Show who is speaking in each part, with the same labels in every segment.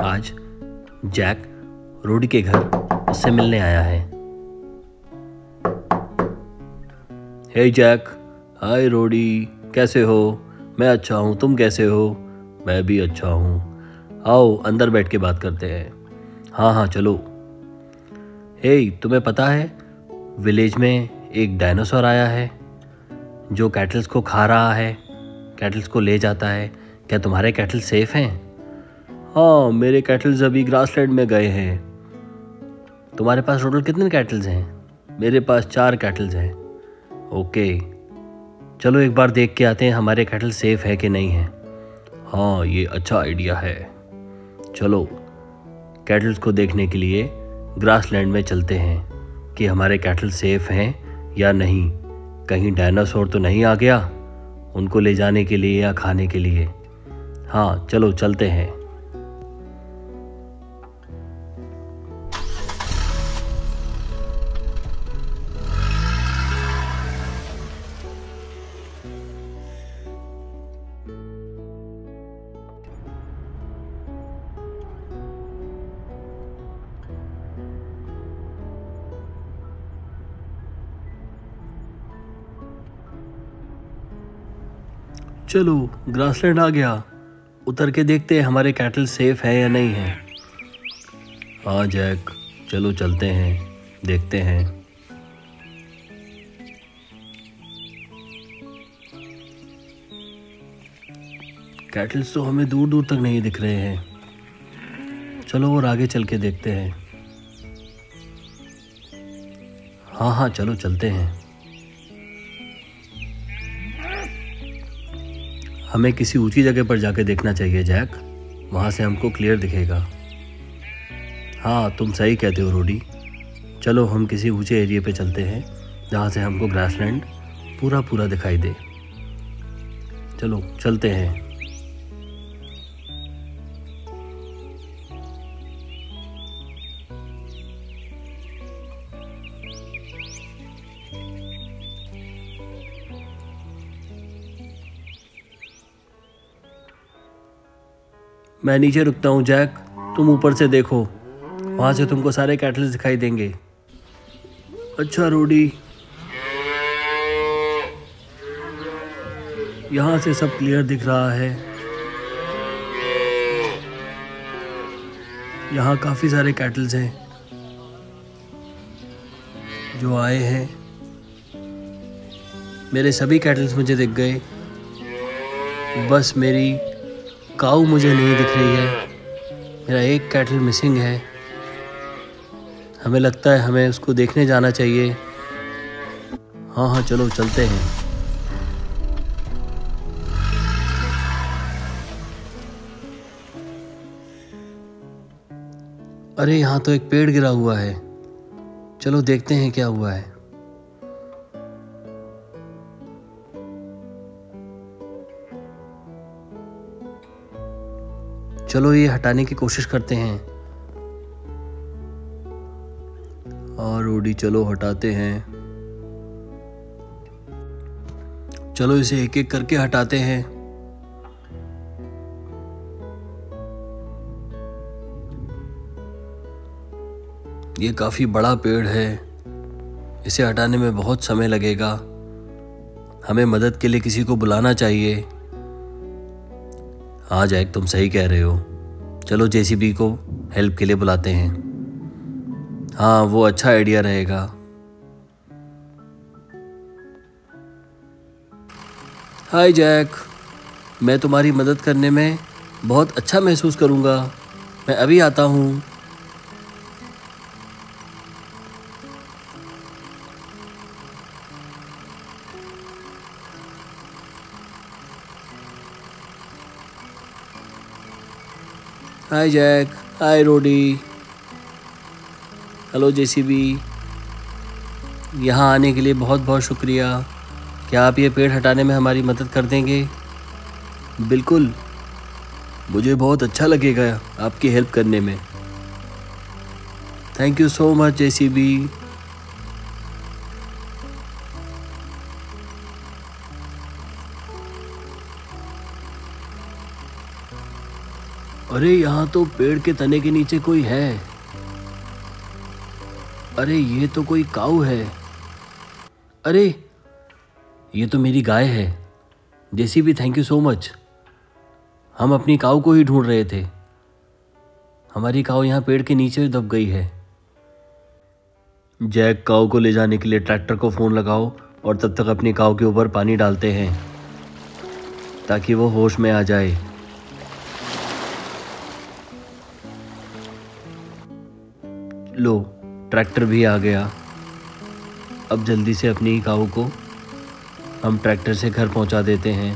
Speaker 1: आज जैक रोडी के घर उससे मिलने आया है। हे जैक, हाय रोडी, कैसे हो? मैं अच्छा हूँ, तुम कैसे हो? मैं भी अच्छा हूँ। आओ अंदर बैठ के बात करते हैं। हाँ हाँ चलो। हे, तुम्हें पता है विलेज में एक डायनासोर आया है जो कैटल्स को खा रहा है, कैटल्स को ले जाता है। क्या तुम्हारे कैटल सेफ हैं? हाँ, मेरे कैटल्स अभी ग्रासलैंड में गए हैं। तुम्हारे पास टोटल कितने कैटल्स हैं? मेरे पास 4 कैटल्स हैं। ओके, चलो एक बार देख के आते हैं हमारे कैटल सेफ है कि नहीं है। हाँ, ये अच्छा आइडिया है। चलो कैटल्स को देखने के लिए ग्रासलैंड में चलते हैं कि हमारे कैटल सेफ हैं या नहीं। कहीं डायनासोर तो नहीं आ गया उनको ले जाने के लिए या खाने के लिए। हाँ चलो चलते हैं। चलो ग्रासलैंड आ गया, उतर के देखते हैं हमारे कैटल सेफ है या नहीं है। हाँ जैक, चलो चलते हैं, देखते हैं। कैटल्स तो हमें दूर दूर तक नहीं दिख रहे हैं। चलो और आगे चल के देखते हैं। हाँ हाँ चलो चलते हैं। हमें किसी ऊंची जगह पर जाके देखना चाहिए जैक, वहाँ से हमको क्लियर दिखेगा। हाँ तुम सही कहते हो रोडी। चलो हम किसी ऊंचे एरिया पे चलते हैं जहाँ से हमको ग्रासलैंड पूरा पूरा दिखाई दे। चलो चलते हैं। मैं नीचे रुकता हूँ जैक, तुम ऊपर से देखो, वहाँ से तुमको सारे कैटल्स दिखाई देंगे। अच्छा रोडी, यहाँ से सब क्लियर दिख रहा है। यहाँ काफ़ी सारे कैटल्स हैं जो आए हैं। मेरे सभी कैटल्स मुझे दिख गए, बस मेरी काऊ मुझे नहीं दिख रही है। मेरा एक कैटल मिसिंग है। हमें लगता है हमें उसको देखने जाना चाहिए। हाँ हाँ चलो चलते हैं। अरे यहाँ तो एक पेड़ गिरा हुआ है, चलो देखते हैं क्या हुआ है। चलो ये हटाने की कोशिश करते हैं। और रोडी चलो हटाते हैं। चलो इसे एक एक करके हटाते हैं। ये काफी बड़ा पेड़ है, इसे हटाने में बहुत समय लगेगा। हमें मदद के लिए किसी को बुलाना चाहिए। हाँ जैक, तुम सही कह रहे हो। चलो जेसीबी को हेल्प के लिए बुलाते हैं। हाँ वो अच्छा आइडिया रहेगा। हाय जैक, मैं तुम्हारी मदद करने में बहुत अच्छा महसूस करूँगा। मैं अभी आता हूँ। हाय जैक, हाय रोडी, हेलो जेसीबी। यहाँ आने के लिए बहुत बहुत शुक्रिया। क्या आप ये पेड़ हटाने में हमारी मदद कर देंगे? बिल्कुल, मुझे बहुत अच्छा लगेगा आपकी हेल्प करने में। Thank you so much JCB. अरे यहाँ तो पेड़ के तने के नीचे कोई है। अरे ये तो कोई काऊ है। अरे ये तो मेरी गाय है। JCB thank you so much. हम अपनी काऊ को ही ढूंढ रहे थे। हमारी काऊ यहाँ पेड़ के नीचे दब गई है। जैक, काऊ को ले जाने के लिए ट्रैक्टर को फ़ोन लगाओ और तब तक अपनी काऊ के ऊपर पानी डालते हैं ताकि वो होश में आ जाए। लो, ट्रैक्टर भी आ गया। अब जल्दी से अपनी काऊ को हम ट्रैक्टर से घर पहुंचा देते हैं।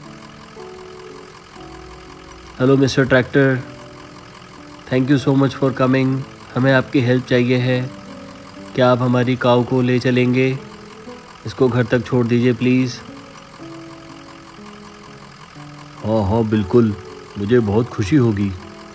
Speaker 1: Hello mister tractor, thank you so much for coming. हमें आपकी हेल्प चाहिए है। क्या आप हमारी काऊ को ले चलेंगे? इसको घर तक छोड़ दीजिए प्लीज़। हाँ हाँ बिल्कुल, मुझे बहुत खुशी होगी।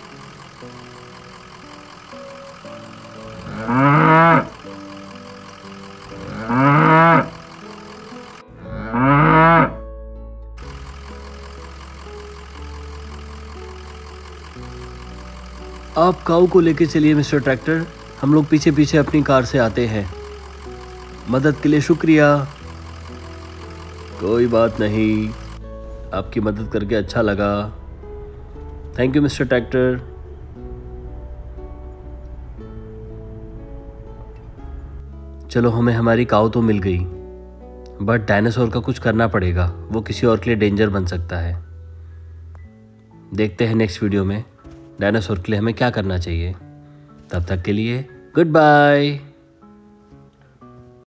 Speaker 1: आप काऊ को लेके चलिए मिस्टर ट्रैक्टर, हम लोग पीछे पीछे अपनी कार से आते हैं। मदद के लिए शुक्रिया। कोई बात नहीं, आपकी मदद करके अच्छा लगा। Thank you mister tractor. चलो, हमें हमारी काऊ तो मिल गई, बट डायनासोर का कुछ करना पड़ेगा। वो किसी और के लिए डेंजर बन सकता है। देखते हैं नेक्स्ट वीडियो में डायनासोर के लिए हमें क्या करना चाहिए। तब तक के लिए गुड बाय।